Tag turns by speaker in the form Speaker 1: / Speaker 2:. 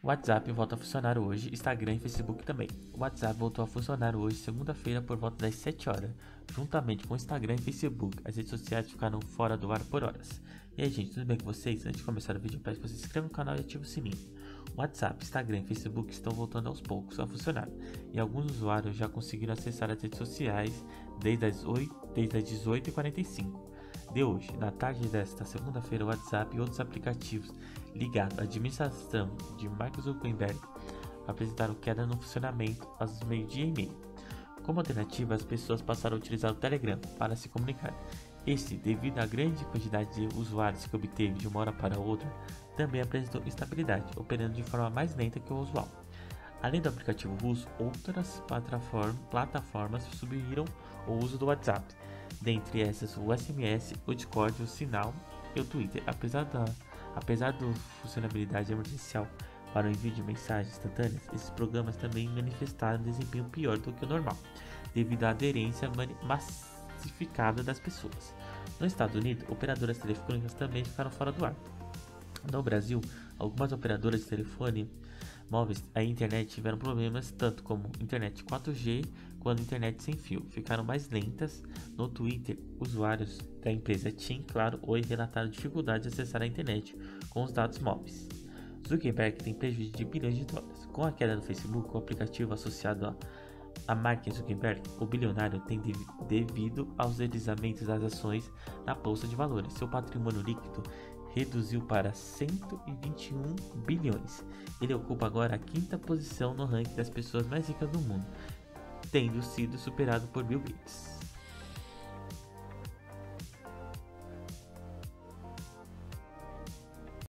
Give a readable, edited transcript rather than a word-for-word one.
Speaker 1: O WhatsApp volta a funcionar hoje, Instagram e Facebook também. O WhatsApp voltou a funcionar hoje, segunda-feira, por volta das 7 horas. Juntamente com o Instagram e Facebook, as redes sociais ficaram fora do ar por horas. E aí, gente, tudo bem com vocês? Antes de começar o vídeo, eu peço que você se inscreva no canal e ative o sininho. O WhatsApp, Instagram e Facebook estão voltando aos poucos a funcionar. E alguns usuários já conseguiram acessar as redes sociais desde as 18h45 de hoje. Na tarde desta segunda-feira, o WhatsApp e outros aplicativos ligados à administração de Mark Zuckerberg apresentaram queda no funcionamento às meio-dia e meio. Como alternativa, as pessoas passaram a utilizar o Telegram para se comunicar. Este, devido à grande quantidade de usuários que obteve de uma hora para outra, também apresentou instabilidade, operando de forma mais lenta que o usual. Além do aplicativo russo, outras plataformas subiram o uso do WhatsApp. Dentre essas, o SMS, o Discord, o Signal e o Twitter. Apesar da funcionalidade emergencial para o envio de mensagens instantâneas, esses programas também manifestaram desempenho pior do que o normal, devido à aderência massificada das pessoas. Nos Estados Unidos, operadoras telefônicas também ficaram fora do ar. No Brasil, algumas operadoras de telefone móveis e internet tiveram problemas, tanto como internet 4G quanto internet sem fio, ficaram mais lentas. No Twitter, usuários da empresa TIM, Claro, Oi relataram dificuldade de acessar a internet com os dados móveis. Zuckerberg tem prejuízo de bilhões de dólares. Com a queda do Facebook, o aplicativo associado a Mark Zuckerberg, o bilionário, tem devido aos deslizamentos das ações na bolsa de valores. Seu patrimônio líquido reduziu para 121 bilhões. Ele ocupa agora a quinta posição no ranking das pessoas mais ricas do mundo, tendo sido superado por Bill Gates.